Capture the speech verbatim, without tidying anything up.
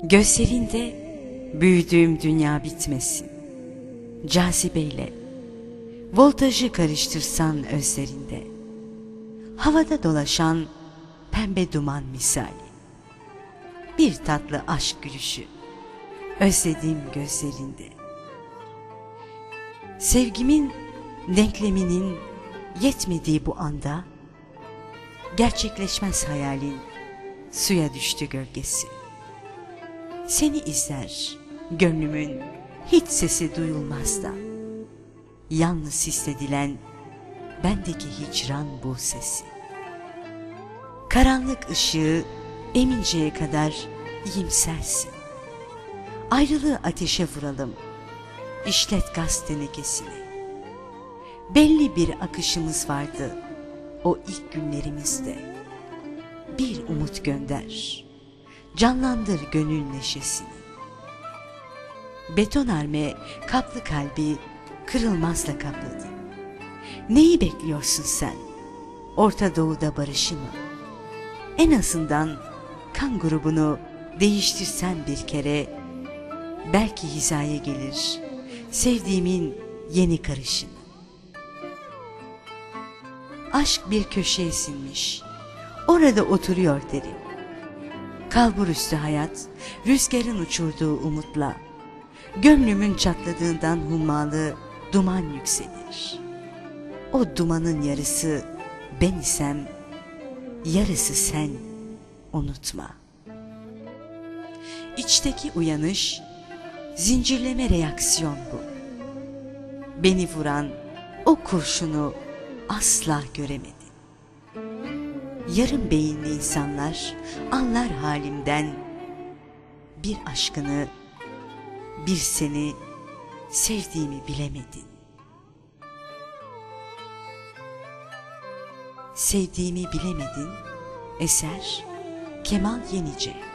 Gözlerinde büyüdüğüm dünya bitmesin. Cazibeyle voltajı karıştırsan özlerinde, havada dolaşan pembe duman misali. Bir tatlı aşk gülüşü özlediğim gözlerinde. Sevgimin denkleminin yetmediği bu anda, gerçekleşmez hayalin suya düştü gölgesi. Seni izler gönlümün hiç sesi duyulmaz da, yalnız hissedilen bendeki hicran bu sesi. Karanlık ışığı eminceye kadar iyimsersin. Ayrılığı ateşe vuralım, işlet gaz tenekesini. Belli bir akışımız vardı o ilk günlerimizde. Bir umut gönder, canlandır gönül neşesini. Betonarme kaplı kalbi kırılmazla kapladı. Neyi bekliyorsun sen? Orta Doğu'da barışı mı? En azından kan grubunu değiştirsen bir kere, belki hizaya gelir sevdiğimin yeni karışımı. Aşk bir köşeye sinmiş, orada oturuyor derim. Kalburüstü hayat, rüzgarın uçurduğu umutla, gönlümün çatladığından hummalı duman yükselir. O dumanın yarısı ben isem, yarısı sen, unutma. İçteki uyanış, zincirleme reaksiyon bu. Beni vuran o kurşunu asla göremedim. Yarım beyinli insanlar anlar halimden, bir aşkını, bir seni sevdiğimi bilemedin. Sevdiğimi bilemedin. Eser Kemal Yenice.